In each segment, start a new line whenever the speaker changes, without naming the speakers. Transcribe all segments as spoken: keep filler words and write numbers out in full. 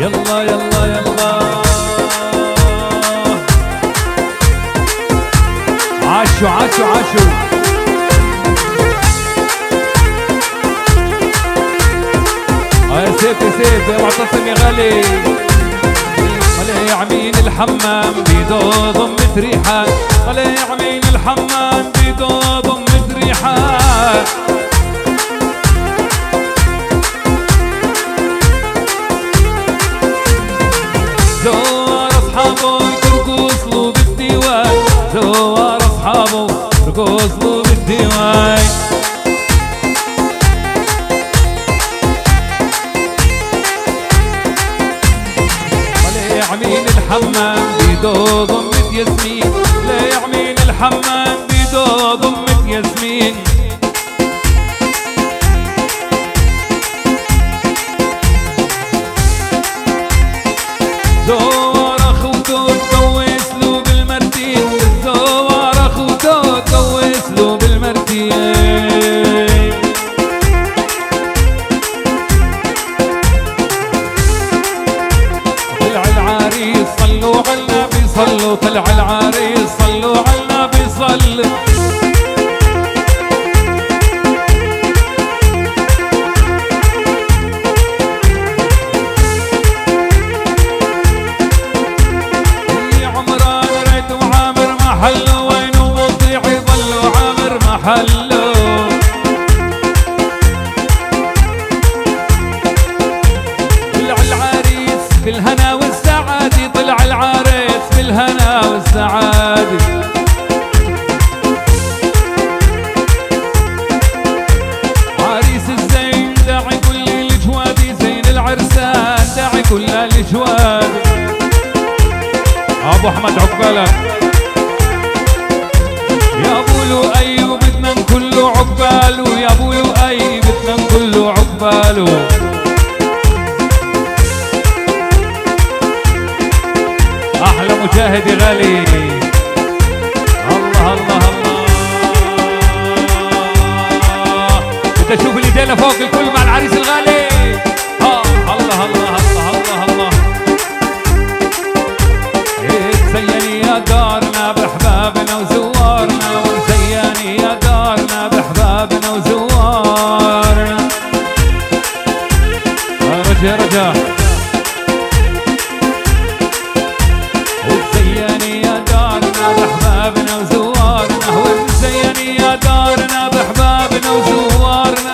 يلا يلا يلا عاشوا عاشوا عاشوا يا سيف يا سيف يا معتصم يا غالي. طلع يعمين الحمام بيدو ضمة ريحة، طلع يعمين الحمام بيدو ضمة ريحة. زوار اصحابه يرقص له بالديوان، زوار اصحابه يرقص له بالديوان. يعمين الحمام بيدو ضمة ياسمين، لا يعمين الحمام بيدو ضمة ياسمين. زوار اخوته تجوز له بالمرتين، زوار اخوته تجوز له بالمرتين. صلوا على النبي صلوا، طلع العريس صلوا على النبي صلوا. يا عمران ريت وعامر محله، وينه مطيع يضلوا عامر محله. طلع العريس بالهنا والسعادة، طلع العريس بالهنا والسعادة. عريس الزين داعي كل الجوادي، زين العرسان داعي كل الجوادي. ابو احمد عقبالك يا ابو لؤي، وبدنا كله عقباله يا ابو لؤي، بدنا كله عقباله. احلى مشاهد يا غالي. الله الله الله بدي اشوف الايدين فوق الكل مع العريس الغالي. اه الله الله الله الله الله. تزيني يا دارنا بحبابنا وزوارنا، وزيني يا دارنا بحبابنا وزوارنا. رجع رجع وزيني يا دارنا بحبابنا وزوارنا، وزيني يا دارنا بحبابنا وزوارنا.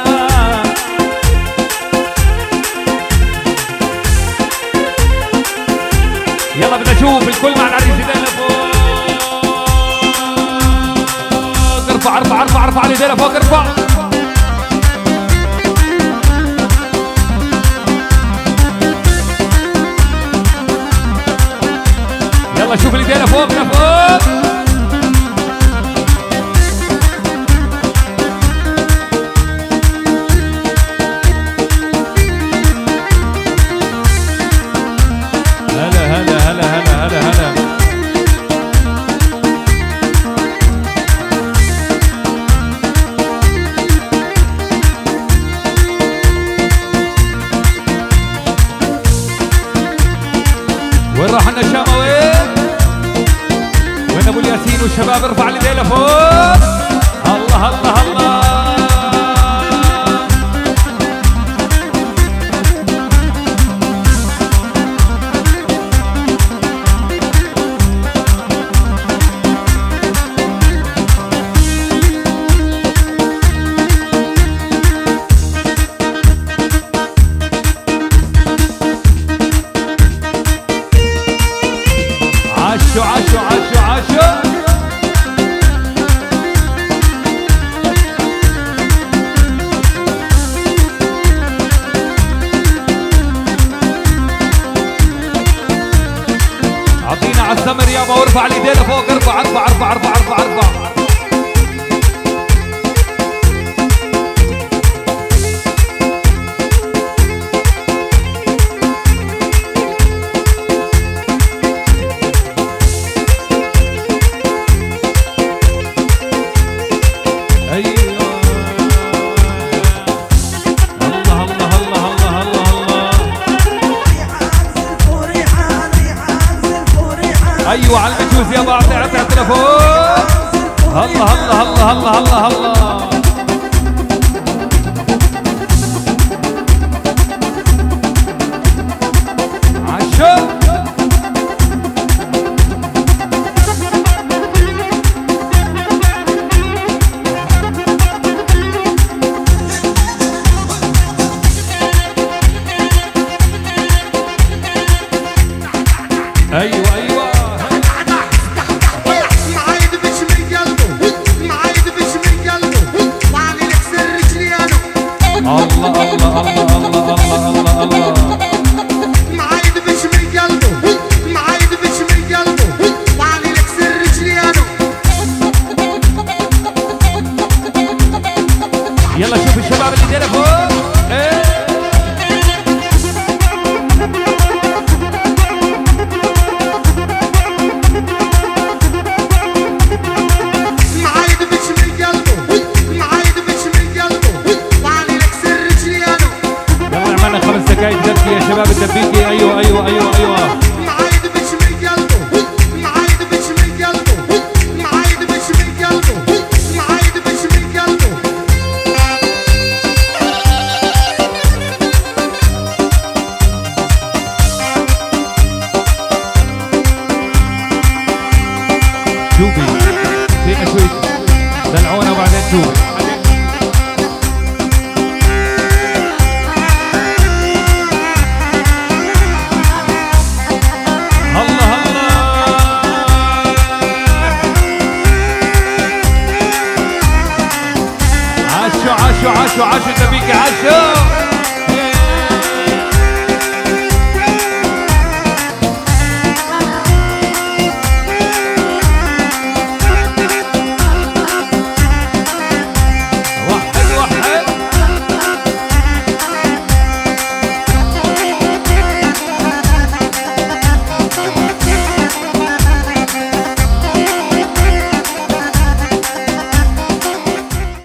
يلا بدنا نشوف الكل مع العريس ايدينا فوق. ارفع ارفع ارفع ارفع الايدين فوق ارفع. يلا شوف الايدين فوق لفوق. هلا هلا هلا هلا هلا هلا. وين راح النشامة وين؟ وين ابو الياسين والشباب؟ ارفع الايدين لفوق. الله الله الله. عاشوا عاشوا عاشوا عاشوا. اعطينا على السمر يابا، وارفع الايدين فوق. ارفع ارفع ارفع ارفع ارفع ارفع. الله الله الله الله الله الله. ايوه على المجوز يلا اعطي اعطي تلفون. هلا هلا هلا هلا هلا هلا عشو. ايوه ايوه
معايد بش من قلبه معايد بش من قلبه طالع لك سر رجليانه.
الله الله الله الله الله الله الله
معايد بش من قلبه معايد بش من قلبه طالع لك سر رجليانه.
يلا شوف الشباب اللي تلفون. ايه دقايق ذكي يا شباب الدبيكي. ايوه ايوه ايوه ايوه
معايد بش من قلبه معايد بش من قلبه معايد بش من قلبه معايد بش من قلبه.
شوفي فينا شوي دلعونا وبعدين شوفي. عاشوا عاشوا عاشوا النبيك عاشوا.